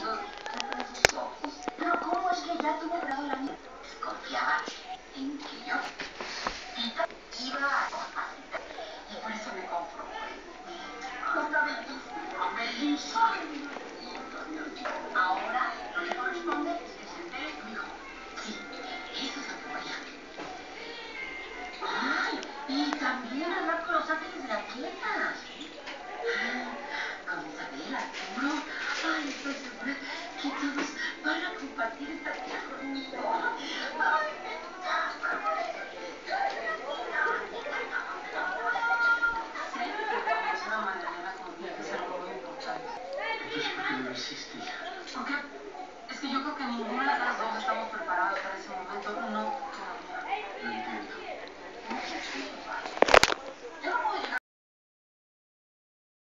sus ojos. Pero ¿cómo es que ya tuvo grado la niña? Confiaba en que yo iba a compartir. Y por eso me conformó. Está bellísimo, bellísimo. Ahora lo que corresponde es que se entere tu hijo. Sí, eso es lo que voy a hacer. Ay, y también hablar con los ángeles de la tierra. Con Isabel, Arturo. Ay, estoy segura que todos van a compartir esta vida conmigo. Ay, me encanta. Sé que conocer a Magdalena conmigo es algo muy importante. Entonces, ¿por qué no lo hiciste, hija? ¿Por qué? Es que yo creo que ninguna de las dos estamos preparadas.